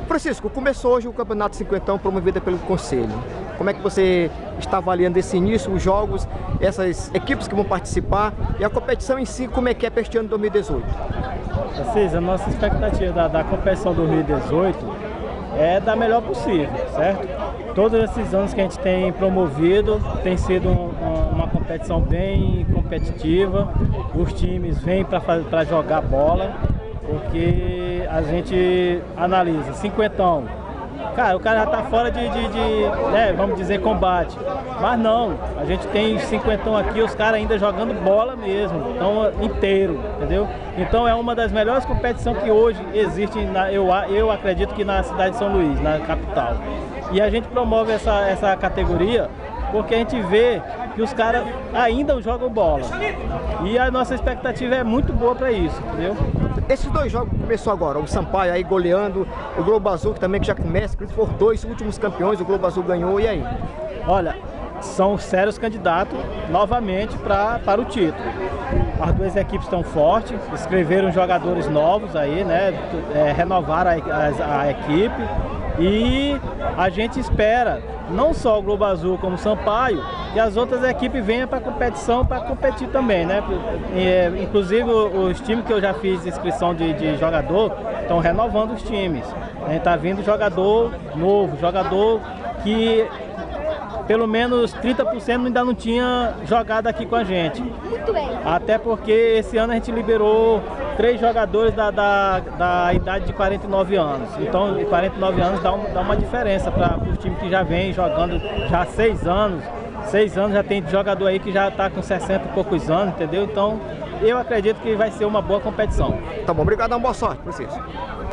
Francisco, começou hoje o Campeonato Cinquentão promovido pelo Conselho. Como é que você está avaliando esse início, os jogos, essas equipes que vão participar e a competição em si, como é que é para este ano de 2018? Assis, a nossa expectativa da competição 2018 é da melhor possível, certo? Todos esses anos que a gente tem promovido, tem sido uma competição bem competitiva, os times vêm para jogar bola, porque a gente analisa, cinquentão, cara, o cara já tá fora né, vamos dizer, combate, mas não, a gente tem cinquentão aqui, os caras ainda jogando bola mesmo, então inteiro, entendeu? Então é uma das melhores competições que hoje existe, eu acredito que na cidade de São Luís, na capital. E a gente promove essa categoria porque a gente vê que os caras ainda jogam bola. E a nossa expectativa é muito boa para isso, entendeu? Esses dois jogos começou agora, o Sampaio aí goleando, o Globo Azul que também que já começa, que foram dois últimos campeões, o Globo Azul ganhou, e aí? Olha, são sérios candidatos novamente para o título. As duas equipes estão fortes, inscreveram jogadores novos aí, né? Renovaram a equipe. E a gente espera, não só o Globo Azul como o Sampaio, que as outras equipes venham para a competição para competir também, né? Inclusive os times que eu já fiz inscrição de jogador estão renovando os times. A gente está vindo jogador novo, jogador que pelo menos 30% ainda não tinha jogado aqui com a gente. Muito bem. Até porque esse ano a gente liberou 3 jogadores da idade de 49 anos. Então, 49 anos dá uma diferença para os times que já vêm jogando já há 6 anos. 6 anos já tem jogador aí que já está com 60 e poucos anos, entendeu? Então, eu acredito que vai ser uma boa competição. Tá bom, obrigado, boa sorte, Francisco.